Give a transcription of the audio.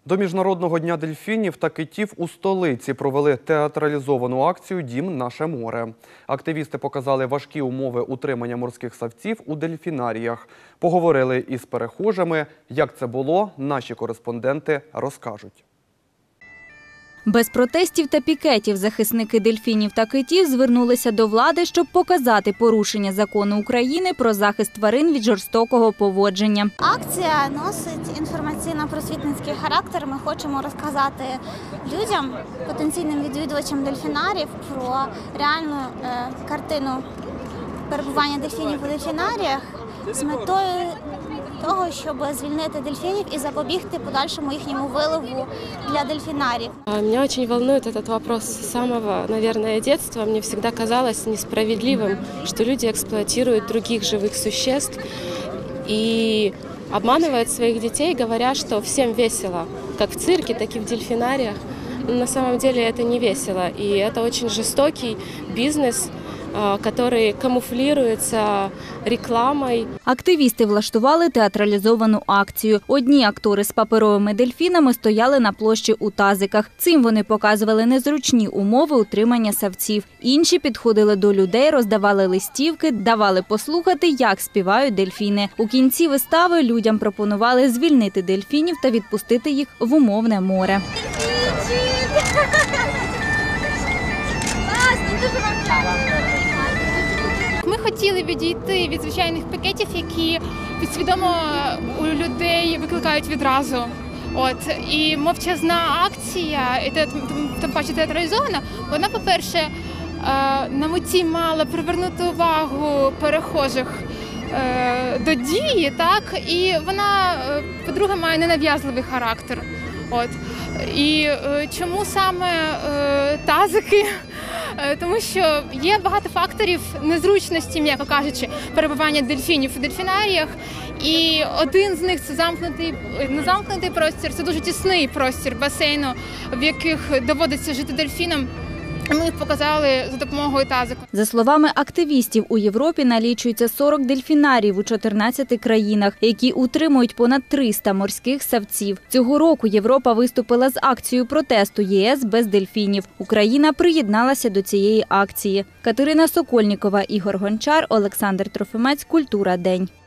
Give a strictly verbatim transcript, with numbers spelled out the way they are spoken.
До Міжнародного дня дельфінів та китів у столиці провели театралізовану акцію «Дім. Наше море». Активісти показали важкі умови утримання морських савців у дельфінаріях. Поговорили із перехожими. Як це було, наші кореспонденти розкажуть. Без протестів та пікетів захисники дельфінів та китів звернулися до влади, щоб показати порушення закону України про захист тварин від жорстокого поводження. Акція носить інформаційно-просвітницький характер. Ми хочемо розказати людям, потенційним відвідувачам дельфінарів, про реальну е, картину перебування дельфінів у дельфінаріях з метою того, щоб звільнити дельфинов и запобігти подальшему їхньому вилову для дельфинарий. Меня очень волнует этот вопрос с самого, наверное, детства. Мне всегда казалось несправедливым, что люди эксплуатируют других живых существ и обманывают своих детей, говоря, что всем весело, как в цирке, так и в дельфинариях. Но на самом деле это не весело, и это очень жестокий бизнес, який камуфлюється рекламою. Активісти влаштували театралізовану акцію. Одні актори з паперовими дельфінами стояли на площі у тазиках. Цим вони показували незручні умови утримання савців. Інші підходили до людей, роздавали листівки, давали послухати, як співають дельфіни. У кінці вистави людям пропонували звільнити дельфінів та відпустити їх в умовне море. Ми хотіли відійти від звичайних пікетів, які підсвідомо у людей викликають відразу. От і мовчазна акція, і тим паче театралізована, вона, по-перше, на меті мала привернути увагу перехожих до дії, так, і вона, по-друге, має ненав'язливий характер. От. І чому саме тазики? Тому що є багато факторів незручності, м'яко кажучи, перебування дельфінів у дельфінаріях. І один з них – це замкнутий, не замкнутий простір, це дуже тісний простір басейну, в яких доводиться жити дельфінам. Ми їх показали за допомогою тазику. За словами активістів, у Європі налічується сорок дельфінарів у чотирнадцяти країнах, які утримують понад триста морських савців. Цього року Європа виступила з акцією протесту «ЄС без дельфінів». Україна приєдналася до цієї акції. Катерина Сокольнікова, Ігор Гончар, Олександр Трофимець, Культура День.